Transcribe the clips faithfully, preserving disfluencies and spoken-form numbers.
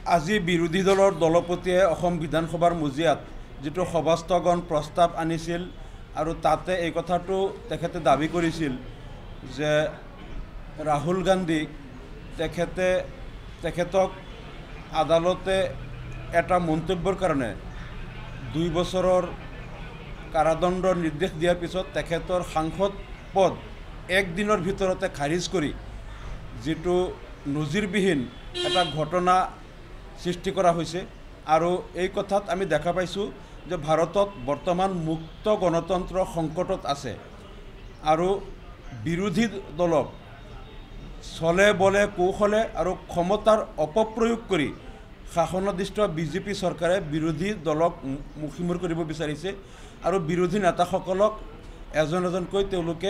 আজি বিৰোধী দলৰ দলপতিয়ে অসম বিধানসভাৰ মজিয়াত যেটো সভাস্থগন প্ৰস্তাৱ আনিছিল আৰু তাতে এই কথাটো তেখেতে দাবী কৰিছিল যে ৰাহুল গান্ধী তেখেতে তেখেতক আদালতে এটা মন্তব্যৰ কাৰণে দুই বছৰৰ কাৰাদণ্ডৰ নিৰ্দেশ দিয়াৰ পিছত তেখেতৰ সাংসদ পদ এক দিনৰ ভিতৰতে খাৰিজ কৰি যেটো নজিৰবিহীন এটা ঘটনা সৃষ্টি কৰা হৈছে আৰু এই কথাত আমি দেখা পাইছোঁ যে ভাৰতত বৰ্তমান মুক্ত গণতন্ত্ৰ সংকটত আছে আৰু বিৰোধী দলক চলে বলে কৌশলে আৰু ক্ষমতাৰ অপপ্ৰয়োগ কৰি শাসনাধিষ্ঠ বিজেপি চৰকাৰে বিৰোধী দলক মুখিমুৰ কৰিব বিচাৰিছে আৰু বিৰোধী নেতাসকলক এজন এজনকৈ তেওঁলোকে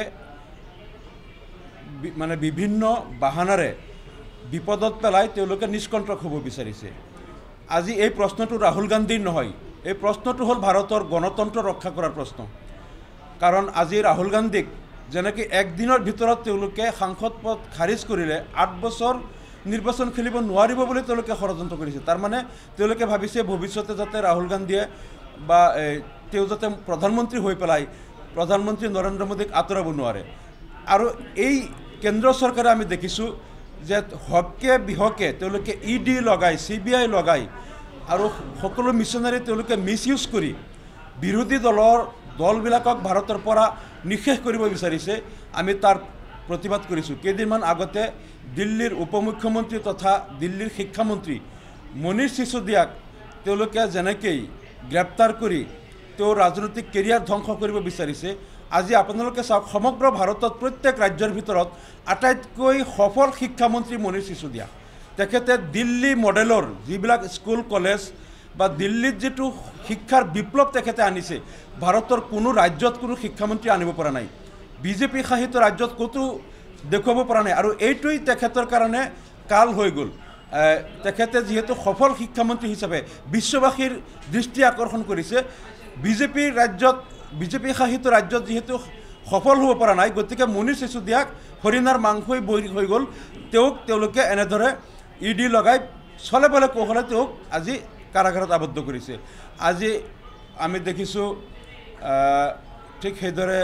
মানে বিভিন্ন বাহানাৰে বিপদত পেলাই তেওঁলোকে নিষ্কণ্টক হ'ব বিচাৰিছে। আজি এই প্ৰশ্নটো ৰাহুল গান্ধীৰ নহয়, এই প্ৰশ্নটো হ'ল ভাৰতৰ গণতন্ত্ৰ ৰক্ষা কৰাৰ প্ৰশ্ন। কাৰণ আজি ৰাহুল গান্ধীক যেনেকৈ একদিনৰ ভিতৰত তেওঁলোকে সাংসদ পদ খাৰিজ কৰিলে আঠ বছৰ নিৰ্বাচন খেলিব নোৱাৰিব বুলি তেওঁলোকে ষড়যন্ত্ৰ কৰিছে। তাৰমানে তেওঁলোকে ভাবিছে ভৱিষ্যতে যাতে ৰাহুল গান্ধীয়ে বা তেওঁ যাতে প্ৰধানমন্ত্ৰী হৈ পেলাই প্ৰধানমন্ত্ৰী নৰেন্দ্ৰ মোদীক আঁতৰাব নোৱাৰে। আৰু এই কেন্দ্ৰ চৰকাৰে আমি দেখিছোঁ যে হকে বিহকে তেওঁলোকে ই ডি লগাই চি বি আই লগাই আৰু সকলো মিছনাৰী তেওঁলোকে মিছ ইউজ কৰি বিৰোধী দলৰ দলবিলাকক ভাৰতৰ পৰা নিষেধ কৰিব বিচাৰিছে। আমি তাৰ প্ৰতিবাদ কৰিছোঁ। কেইদিনমান আগতে দিল্লীৰ উপমুখ্যমন্ত্ৰী তথা দিল্লীৰ শিক্ষামন্ত্ৰী মনীষ সিসোদিয়াক তেওঁলোকে যেনেকৈ গ্ৰেপ্তাৰ কৰি তেওঁৰ ৰাজনৈতিক কেৰিয়াৰ ধ্বংস কৰিব বিচাৰিছে। আজি আপোনালোকে চাওক, সমগ্ৰ ভাৰতত প্ৰত্যেক ৰাজ্যৰ ভিতৰত আটাইতকৈ সফল শিক্ষামন্ত্ৰী মনীষ সিসোদিয়া। তেখেতে দিল্লী মডেলৰ যিবিলাক স্কুল কলেজ বা দিল্লীত যেটো শিক্ষাৰ বিপ্লৱ তেখেতে আনিছে, ভাৰতৰ কোনো ৰাজ্যত কোনো শিক্ষামন্ত্ৰী আনিব পৰা নাই, বিজেপি শাসিত ৰাজ্যত ক'তো দেখুৱাব পৰা নাই। আৰু এইটোৱেই তেখেতৰ কাৰণে কাল হৈ গ'ল। তেখেতে যিহেতু সফল শিক্ষামন্ত্ৰী হিচাপে বিশ্ববাসীৰ দৃষ্টি আকৰ্ষণ কৰিছে, বিজেপিৰ ৰাজ্যত বিজেপি শাসিত ৰাজ্যত যিহেতু সফল হ'ব পৰা নাই, গতিকে মনীষ সিসোদিয়াক হৰিণাৰ মাংসই বৈ হৈ গ'ল। তেওঁক তেওঁলোকে এনেদৰে ই ডি লগাই চলে বলে কৌশলে তেওঁক আজি কাৰাগাৰত আবদ্ধ কৰিছে। আজি আমি দেখিছোঁ ঠিক সেইদৰে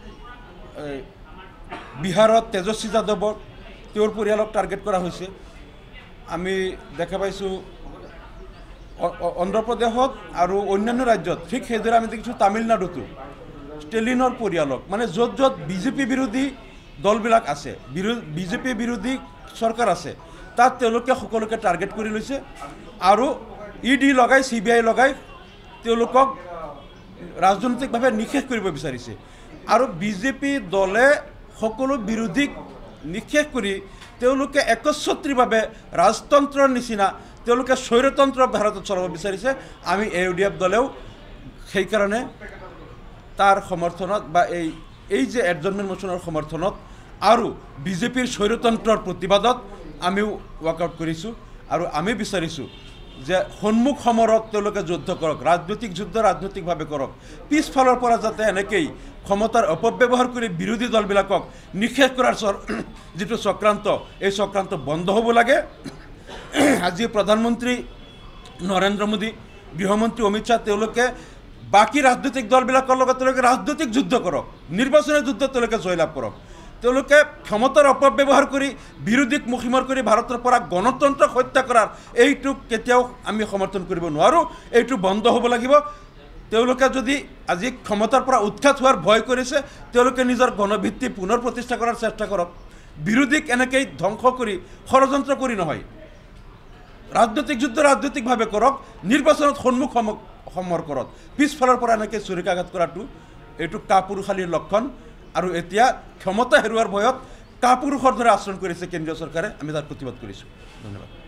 বিহাৰত তেজস্বী যাদৱক তেওঁৰ পৰিয়ালক টাৰ্গেট কৰা হৈছে। আমি দেখা পাইছোঁ অন্ধ্ৰপ্ৰদেশত আৰু অন্যান্য ৰাজ্যত ঠিক সেইদৰে আমি দেখিছোঁ তামিলনাডুতো ষ্টেলিনৰ পৰিয়ালক, মানে য'ত য'ত বিজেপি বিৰোধী দলবিলাক আছে, বিজেপি বিৰোধী চৰকাৰ আছে, তাত তেওঁলোকে সকলোকে টাৰ্গেট কৰি লৈছে আৰু ই ডি লগাই চি বি আই লগাই তেওঁলোকক ৰাজনৈতিকভাৱে নিষেধ কৰিব বিচাৰিছে। আৰু বিজেপি দলে সকলো বিৰোধীক নিষেধ কৰি তেওঁলোকে একচ্ছত্ৰীভাৱে ৰাজতন্ত্ৰৰ নিচিনা তেওঁলোকে স্বৈৰতন্ত্ৰ ভাৰতত চলাব বিচাৰিছে। আমি এ ইউ ডি এফ দলেও সেইকাৰণে তাৰ সমৰ্থনত বা এই এই যে এডজৰ্ণমেণ্ট মোচনৰ সমৰ্থনত আৰু বিজেপিৰ স্বৈৰতন্ত্ৰৰ প্ৰতিবাদত আমিও ৱাকআউট কৰিছোঁ। আৰু আমি বিচাৰিছোঁ যে সন্মুখ সমৰত তেওঁলোকে যুদ্ধ কৰক, ৰাজনৈতিক যুদ্ধ ৰাজনৈতিকভাৱে কৰক, পিছফালৰ পৰা যাতে এনেকেই ক্ষমতাৰ অপব্যৱহাৰ কৰি বিৰোধী দলবিলাকক নিষেধ কৰাৰ যিটো চক্ৰান্ত, এই চক্ৰান্ত বন্ধ হ'ব লাগে। আজি প্ৰধানমন্ত্ৰী নৰেন্দ্ৰ মোদী, গৃহমন্ত্ৰী অমিত শ্বাহ তেওঁলোকে বাকী ৰাজনৈতিক দলবিলাকৰ লগত তেওঁলোকে ৰাজনৈতিক যুদ্ধ কৰক, নিৰ্বাচনী যুদ্ধ তেওঁলোকে জয়লাভ কৰক। তেওঁলোকে ক্ষমতাৰ অপব্যৱহাৰ কৰি বিৰোধীক মুখিমুৰ কৰি ভাৰতৰ পৰা গণতন্ত্ৰক হত্যা কৰাৰ এইটোক কেতিয়াও আমি সমৰ্থন কৰিব নোৱাৰোঁ। এইটো বন্ধ হ'ব লাগিব। তেওঁলোকে যদি আজি ক্ষমতাৰ পৰা উৎখাত হোৱাৰ ভয় কৰিছে, তেওঁলোকে নিজৰ গণভিত্তি পুনৰ প্ৰতিষ্ঠা কৰাৰ চেষ্টা কৰক। বিৰোধীক এনেকৈ ধ্বংস কৰি ষড়যন্ত্ৰ কৰি নহয়, ৰাজনৈতিক যুদ্ধ ৰাজনৈতিকভাৱে কৰক, নিৰ্বাচনত সন্মুখ সমৰ কৰক। পিছফালৰ পৰা এনেকৈ চুৰিকাঘাত কৰাটো এইটো কাপুৰুষালীৰ লক্ষণ। আৰু এতিয়া ক্ষমতা হেৰুৱাৰ ভয়ত কাপুৰুষৰ দৰে আচৰণ কৰিছে কেন্দ্ৰীয় চৰকাৰে। আমি তাৰ প্ৰতিবাদ কৰিছোঁ। ধন্যবাদ।